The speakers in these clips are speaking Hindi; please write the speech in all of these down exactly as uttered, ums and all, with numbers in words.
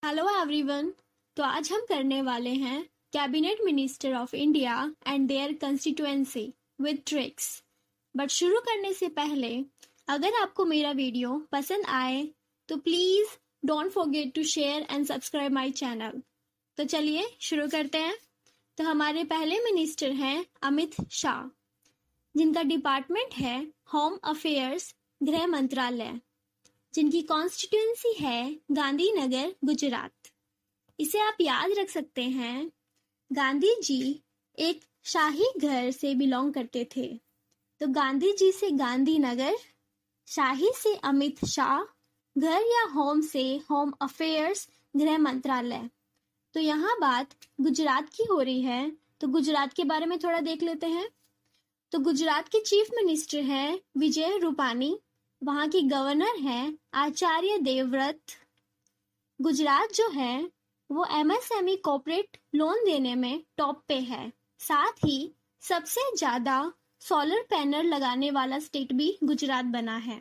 Hello everyone. तो आज हम करने वाले हैं cabinet minister of India and their constituency with tricks. But शुरू करने से पहले अगर आपको मेरा वीडियो पसंद आए तो please don't forget to share and subscribe my channel. तो चलिए शुरू करते हैं। तो हमारे पहले मिनिस्टर हैं अमित शाह, जिनका डिपार्टमेंट है होम अफेयर्स, गृह मंत्रालय, जिनकी कॉन्स्टिट्यूएंसी है गांधीनगर, गुजरात। इसे आप याद रख सकते हैं। गांधी जी एक शाही घर से बिलोंग करते थे, तो गांधी जी से गांधीनगर, शाही से अमित शाह, घर या होम से होम अफेयर्स, गृह मंत्रालय। तो यहाँ बात गुजरात की हो रही है, तो गुजरात के बारे में थोड़ा देख लेते हैं। तो गुजरात के चीफ मिनिस्टर हैं विजय रूपानी, वहां की गवर्नर हैं आचार्य देवव्रत। गुजरात जो है वो एमएसएमई कॉर्पोरेट लोन देने में टॉप पे है। साथ ही सबसे ज्यादा सोलर पैनल लगाने वाला स्टेट भी गुजरात बना है।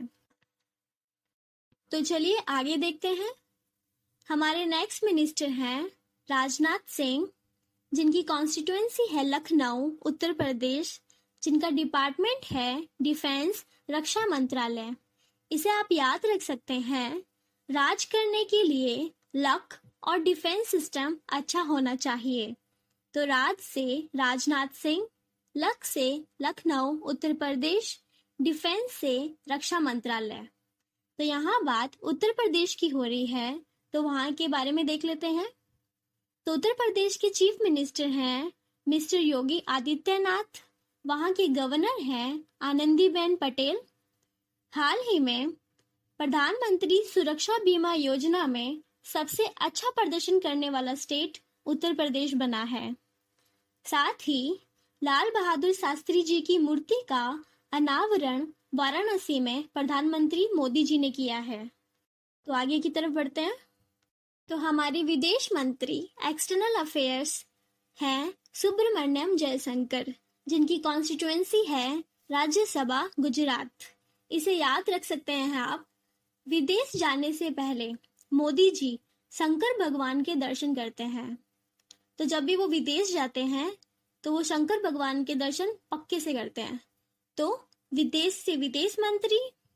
तो चलिए आगे देखते हैं। हमारे नेक्स्ट मिनिस्टर हैं राजनाथ सिंह, जिनकी कॉन्स्टिट्यूएंसी है लखनऊ, उत्तर प्रदेश, जिनका डिपार्टमेंट है डिफेंस, रक्षा मंत्रालय। इसे आप याद रख सकते हैं। राज करने के लिए लक और डिफेंस सिस्टम अच्छा होना चाहिए। तो राज से राजनाथ सिंह, लक से लखनऊ, उत्तर प्रदेश, डिफेंस से रक्षा मंत्रालय। तो यहाँ बात उत्तर प्रदेश की हो रही है, तो वहां के बारे में देख लेते हैं। तो उत्तर प्रदेश के चीफ मिनिस्टर हैं मिस्टर योगी आदित्यनाथ, वहां के गवर्नर हैं आनंदीबेन पटेल। हाल ही में प्रधानमंत्री सुरक्षा बीमा योजना में सबसे अच्छा प्रदर्शन करने वाला स्टेट उत्तर प्रदेश बना है। साथ ही लाल बहादुर शास्त्री जी की मूर्ति का अनावरण वाराणसी में प्रधानमंत्री मोदी जी ने किया है। तो आगे की तरफ बढ़ते हैं। तो हमारे विदेश मंत्री एक्सटर्नल अफेयर्स हैं सुब्रमण्यम जयशंकर, जिनकी कॉन्स्टिट्यूएंसी है राज्यसभा, गुजरात। इसे याद रख सकते हैं आप। विदेश जाने से पहले मोदी जी शंकर भगवान के दर्शन करते हैं। तो जब भी वो विदेश जाते हैं तो वो शंकर भगवान के दर्शन पक्के से करते हैं। तो विदेश से विदेश मंत्री,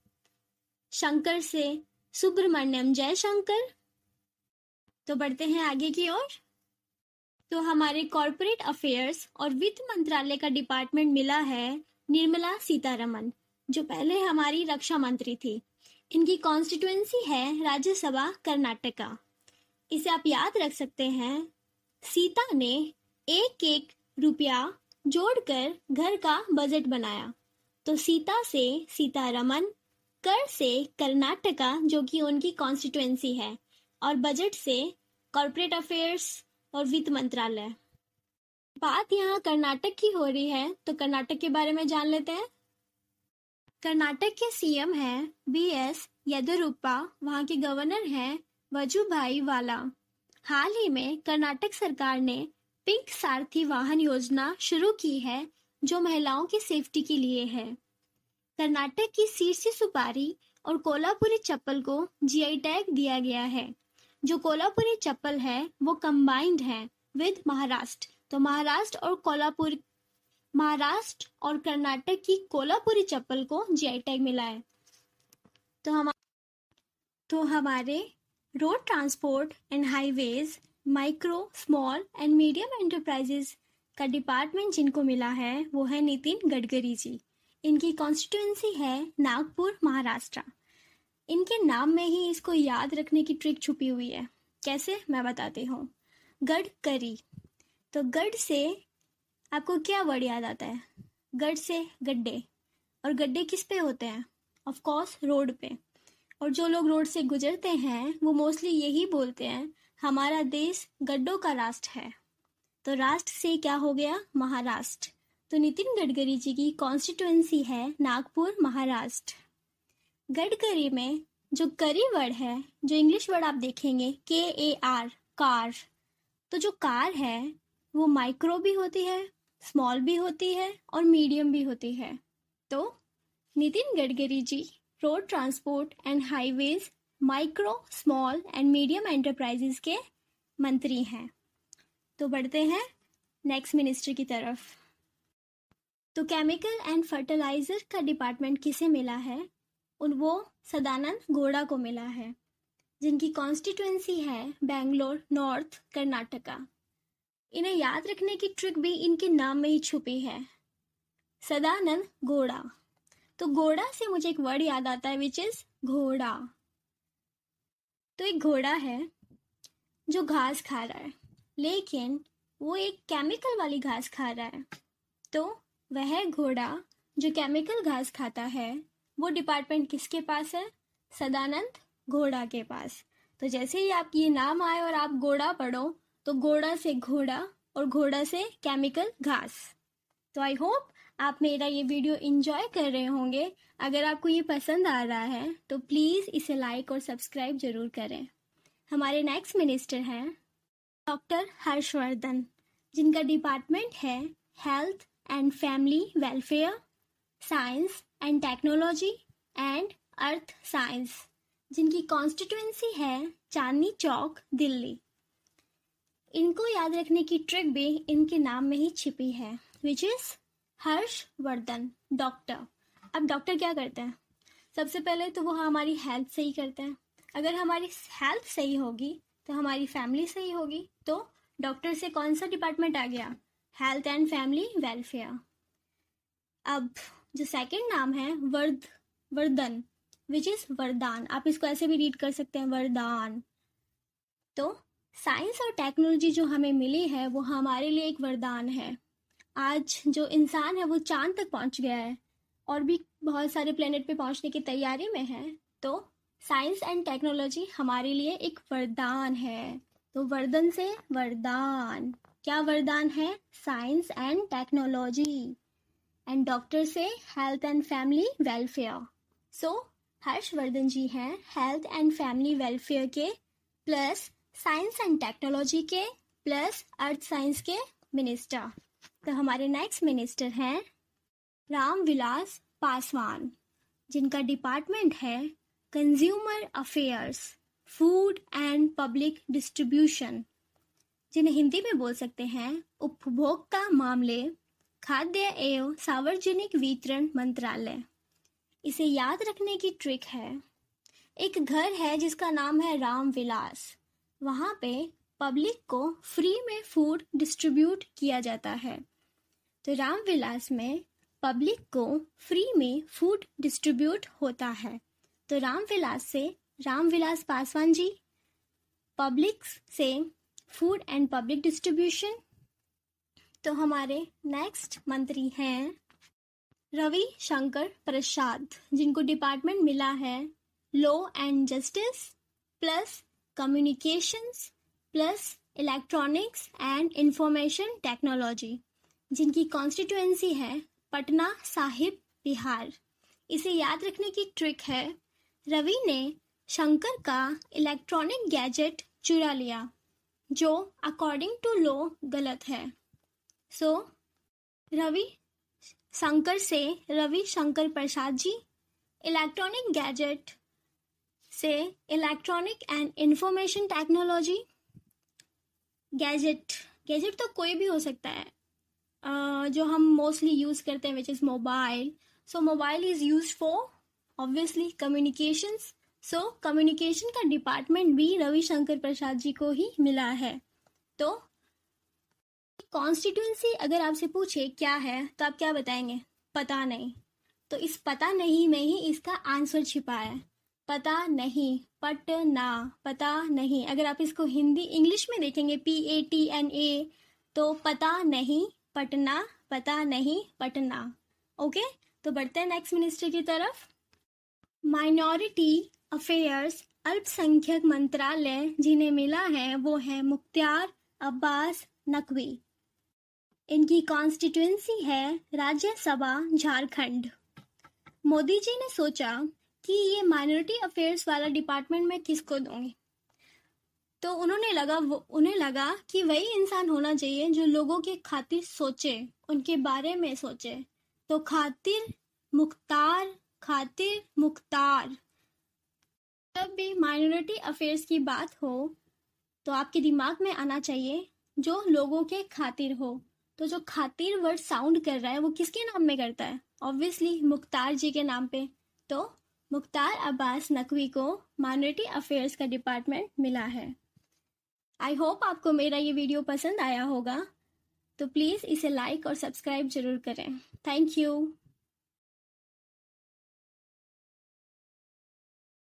शंकर से सुब्रमण्यम जयशंकर। तो बढ़ते हैं आगे की ओर। तो हमारे कॉर्पोरेट अफेयर्स और वित्त मंत्रालय का डिपार्टमेंट मिला है निर्मला सीतारमन, जो पहले हमारी रक्षा मंत्री थी। इनकी कॉन्स्टिट्यूएंसी है राज्यसभा, कर्नाटका। इसे आप याद रख सकते हैं। सीता ने एक एक रुपया जोड़कर घर का बजट बनाया। तो सीता से सीतारमन, कर से कर्नाटका, जो कि उनकी कॉन्स्टिट्यूएंसी है, और बजट से कॉर्पोरेट अफेयर्स और वित्त मंत्रालय। बात यहाँ कर्नाटक की हो रही है, तो कर्नाटक के बारे में जान लेते हैं। कर्नाटक के सीएम हैं बी एस येदियुरप्पा, वहां के गवर्नर हैं वजुभाई वाला। हाल ही में कर्नाटक सरकार ने पिंक सारथी वाहन योजना शुरू की है, जो महिलाओं की सेफ्टी के लिए है। कर्नाटक की सीरसी सुपारी और कोल्हापुरी चप्पल को जीआई टैग दिया गया है। जो कोल्हापुरी चप्पल है वो कंबाइंड है विद महाराष्ट्र। तो महाराष्ट्र और कोल्हापुर महाराष्ट्र और कर्नाटक की कोल्हापुरी चप्पल को जीआई टैग मिला है। तो हम तो हमारे road transport and highways, micro, small and medium enterprises का डिपार्टमेंट जिनको मिला है वो है नितिन गडकरी जी। इनकी कॉन्स्टिट्यूएंसी है नागपुर, महाराष्ट्र। इनके नाम में ही इसको याद रखने की ट्रिक छुपी हुई है। कैसे, मैं बताती हूँ। गडकरी, तो गड से आपको क्या वर्ड याद आता है? गड से गड्ढे, और गड्ढे किस पे होते हैं? ऑफ कोर्स रोड पे। और जो लोग रोड से गुजरते हैं वो मोस्टली यही बोलते हैं, हमारा देश गड्ढों का राष्ट्र है। तो राष्ट्र से क्या हो गया? महाराष्ट्र। तो नितिन गडकरी जी की कॉन्स्टिट्यूएंसी है नागपुर, महाराष्ट्र। गडकरी में जो करी वर्ड है, जो इंग्लिश वर्ड आप देखेंगे के ए आर, कार। तो जो कार है वो माइक्रो भी होती है, स्मॉल भी होती है और मीडियम भी होती है। तो Nitin Gadkari ji road transport and highways micro small and medium enterprises के मंत्री हैं। तो बढ़ते हैं नेक्स्ट मिनिस्टर की तरफ। तो केमिकल एंड फर्टिलाइजर का डिपार्टमेंट किसे मिला है? उन वो सदानंद गौड़ा को मिला है, जिनकी कॉन्स्टिट्यूएंसी है बेंगलोर नॉर्थ कर्नाटका। इन्हें याद रखने की ट्रिक भी इनके नाम में ही छुपी है, सदानंद गौड़ा। तो घोड़ा से मुझे एक वर्ड याद आता है विच इज घोड़ा। तो एक घोड़ा है जो घास खा रहा है, लेकिन वो एक केमिकल वाली घास खा रहा है। तो वह घोड़ा जो केमिकल घास खाता है वो डिपार्टमेंट किसके पास है? सदानंद गौड़ा के पास। तो जैसे ही आप ये नाम आए और आप घोड़ा पढ़ो तो घोड़ा से घोड़ा और घोड़ा से केमिकल घास। तो आई होप आप मेरा ये वीडियो एंजॉय कर रहे होंगे। अगर आपको ये पसंद आ रहा है तो प्लीज़ इसे लाइक और सब्सक्राइब जरूर करें। हमारे नेक्स्ट मिनिस्टर हैं डॉक्टर हर्षवर्धन, जिनका डिपार्टमेंट है health and family welfare, science and technology and earth science, जिनकी कॉन्स्टिट्यूएंसी है चांदनी चौक दिल्ली। इनको याद रखने की ट्रिक भी इनके नाम में ही छिपी है विच इज हर्षवर्धन डॉक्टर। अब डॉक्टर क्या करते हैं? सबसे पहले तो वो हमारी हेल्थ सही करते हैं। अगर हमारी हेल्थ सही होगी तो हमारी फैमिली सही होगी। तो डॉक्टर से कौन सा डिपार्टमेंट आ गया? Health and family welfare. अब जो सेकंड नाम है वर्ध वर्धन विच इज वरदान। आप इसको ऐसे भी रीड कर सकते हैं वरदान। तो साइंस और टेक्नोलॉजी जो हमें मिली है वो हमारे लिए एक वरदान है। आज जो इंसान है वो चांद तक पहुंच गया है और भी बहुत सारे प्लेनेट पे पहुंचने की तैयारी में है। तो साइंस एंड टेक्नोलॉजी हमारे लिए एक वरदान है। तो वर्धन से वरदान, क्या वरदान है? Science and technology. And doctor से health and family welfare. So Harshvardhan ji हैं हेल्थ एंड फैमिली वेलफेयर के प्लस साइंस एंड टेक्नोलॉजी के प्लस अर्थ साइंस के मिनिस्टर। तो हमारे नेक्स्ट मिनिस्टर हैं रामविलास पासवान, जिनका डिपार्टमेंट है consumer affairs, food and public distribution, जिन्हें हिंदी में बोल सकते हैं उपभोक्ता मामले, खाद्य एवं सार्वजनिक वितरण मंत्रालय। इसे याद रखने की ट्रिक है, एक घर है जिसका नाम है रामविलास। वहाँ पे पब्लिक को फ्री में फूड डिस्ट्रीब्यूट किया जाता है। तो रामविलास में पब्लिक को फ्री में फूड डिस्ट्रीब्यूट होता है। तो रामविलास से रामविलास पासवान जी, पब्लिक से फूड एंड पब्लिक डिस्ट्रीब्यूशन। तो हमारे नेक्स्ट मंत्री हैं रवि शंकर प्रसाद, जिनको डिपार्टमेंट मिला है law and justice plus communications plus electronics and information technology, जिनकी कॉन्स्टिट्यूएंसी है पटना साहिब बिहार। इसे याद रखने की ट्रिक है, रवि ने शंकर का इलेक्ट्रॉनिक गैजेट चुरा लिया जो अकॉर्डिंग टू लॉ गलत है। सो so, रवि शंकर से रवि शंकर प्रसाद जी, इलेक्ट्रॉनिक गैजेट से electronic and information technology. Gadget gadget तो कोई भी हो सकता है uh, जो हम मोस्टली यूज़ करते हैं which is mobile. So mobile is use for obviously communications. So communication का डिपार्टमेंट भी रविशंकर प्रसाद जी को ही मिला है। तो कॉन्स्टिट्यूएंसी अगर आपसे पूछे क्या है तो आप क्या बताएंगे? पता नहीं। तो इस पता नहीं में ही इसका आंसर छिपा है, पता नहीं, पटना, पता नहीं। अगर आप इसको हिंदी इंग्लिश में देखेंगे P A T N A, तो पता नहीं पटना, पता नहीं पटना। ओके, तो बढ़ते हैं नेक्स्ट मिनिस्टर की तरफ। माइनॉरिटी अफेयर्स अल्पसंख्यक मंत्रालय जिन्हें मिला है वो है मुख्तार अब्बास नकवी। इनकी कॉन्स्टिट्यूएंसी है राज्यसभा झारखंड। मोदी जी ने सोचा कि ये माइनॉरिटी अफेयर्स वाला डिपार्टमेंट मैं किसको दूंगी, तो उन्होंने लगा वो उन्हें लगा कि वही इंसान होना चाहिए जो लोगों के खातिर सोचे, उनके बारे में सोचे। तो खातिर मुख्तार खातिर मुख्तार जब भी माइनॉरिटी अफेयर्स की बात हो तो आपके दिमाग में आना चाहिए जो लोगों के खातिर हो। तो जो खातिर वर्ड साउंड कर रहा है वो किसके नाम में करता है? ऑब्वियसली मुख्तार जी के नाम पे। तो मुख्तार अब्बास नकवी को माइनॉरिटी अफेयर्स का डिपार्टमेंट मिला है। आई होप आपको मेरा ये वीडियो पसंद आया होगा, तो प्लीज़ इसे लाइक और सब्सक्राइब जरूर करें। Thank you.